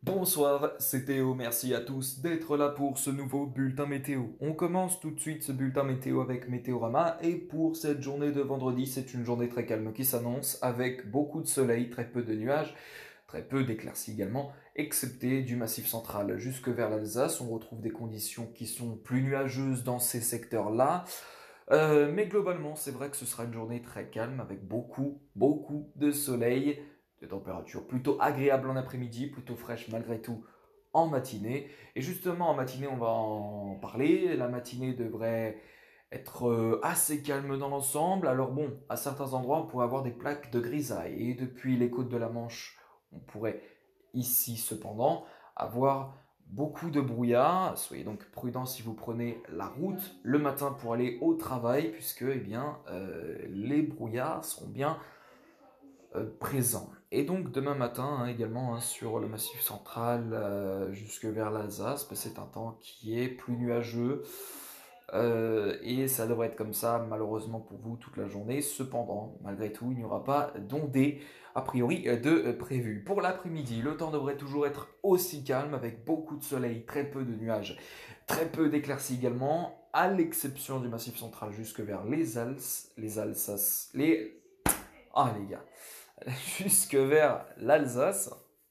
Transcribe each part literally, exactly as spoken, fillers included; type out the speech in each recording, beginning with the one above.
Bonsoir, c'est Théo, merci à tous d'être là pour ce nouveau bulletin météo. On commence tout de suite ce bulletin météo avec Météorama et pour cette journée de vendredi, c'est une journée très calme qui s'annonce avec beaucoup de soleil, très peu de nuages, très peu d'éclaircies également, excepté du Massif central jusque vers l'Alsace. On retrouve des conditions qui sont plus nuageuses dans ces secteurs-là. Euh, mais globalement, c'est vrai que ce sera une journée très calme avec beaucoup, beaucoup de soleil, des températures plutôt agréables en après-midi, plutôt fraîches malgré tout en matinée. Et justement, en matinée, on va en parler. La matinée devrait être euh, assez calme dans l'ensemble. Alors bon, à certains endroits, on pourrait avoir des plaques de grisaille. Et depuis les côtes de la Manche, on pourrait ici cependant avoir beaucoup de brouillard. Soyez donc prudents si vous prenez la route le matin pour aller au travail, puisque eh bien, euh, les brouillards seront bien euh, présents. Et donc demain matin hein, également hein, sur le Massif central euh, jusque vers l'Alsace, bah, c'est un temps qui est plus nuageux. Euh, et ça devrait être comme ça malheureusement pour vous toute la journée. Cependant, malgré tout, il n'y aura pas d'ondée a priori euh, de euh, prévu. Pour l'après-midi, le temps devrait toujours être aussi calme avec beaucoup de soleil, très peu de nuages, très peu d'éclaircies également, à l'exception du Massif central jusque vers les Alces, les Alsaces, les... Ah les gars, jusque vers l'Alsace.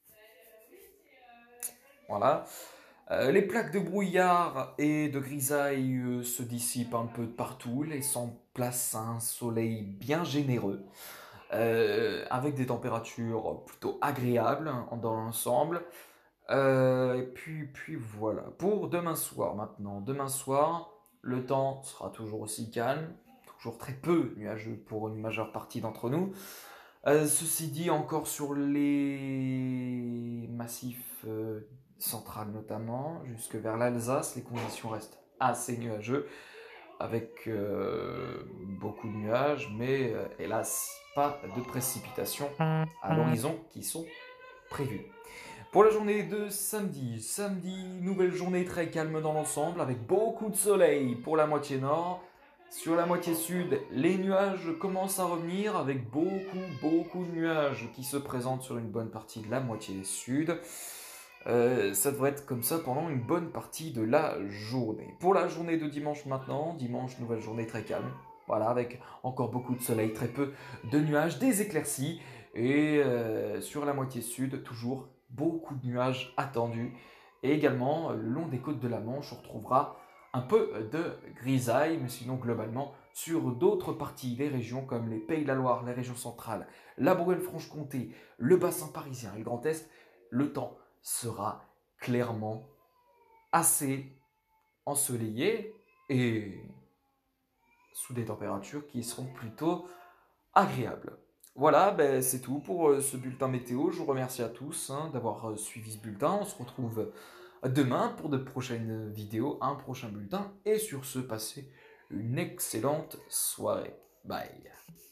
Voilà. Euh, les plaques de brouillard et de grisaille euh, se dissipent un peu de partout, laissant place à un soleil bien généreux, euh, avec des températures plutôt agréables hein, dans l'ensemble. Euh, et puis, puis voilà. Pour demain soir maintenant. Demain soir, le temps sera toujours aussi calme, toujours très peu nuageux pour une majeure partie d'entre nous. Euh, ceci dit, encore sur les massifs euh, centrales notamment, jusque vers l'Alsace, les conditions restent assez nuageuses, avec euh, beaucoup de nuages, mais euh, hélas, pas de précipitations à l'horizon qui sont prévues. Pour la journée de samedi, samedi, nouvelle journée très calme dans l'ensemble, avec beaucoup de soleil pour la moitié nord. Sur la moitié sud, les nuages commencent à revenir avec beaucoup, beaucoup de nuages qui se présentent sur une bonne partie de la moitié sud. Euh, ça devrait être comme ça pendant une bonne partie de la journée. Pour la journée de dimanche maintenant, dimanche, nouvelle journée très calme. Voilà, avec encore beaucoup de soleil, très peu de nuages, des éclaircies. Et euh, sur la moitié sud, toujours beaucoup de nuages attendus. Et également, le long des côtes de la Manche, on retrouvera un peu de grisaille, mais sinon globalement, sur d'autres parties des régions comme les Pays de la Loire, les régions centrales, la Bourgogne-Franche-Comté, le bassin parisien et le Grand Est, le temps sera clairement assez ensoleillé et sous des températures qui seront plutôt agréables. Voilà, ben, c'est tout pour euh, ce bulletin météo. Je vous remercie à tous hein, d'avoir euh, suivi ce bulletin. On se retrouve demain pour de prochaines vidéos, un prochain bulletin. Et sur ce, passez une excellente soirée. Bye.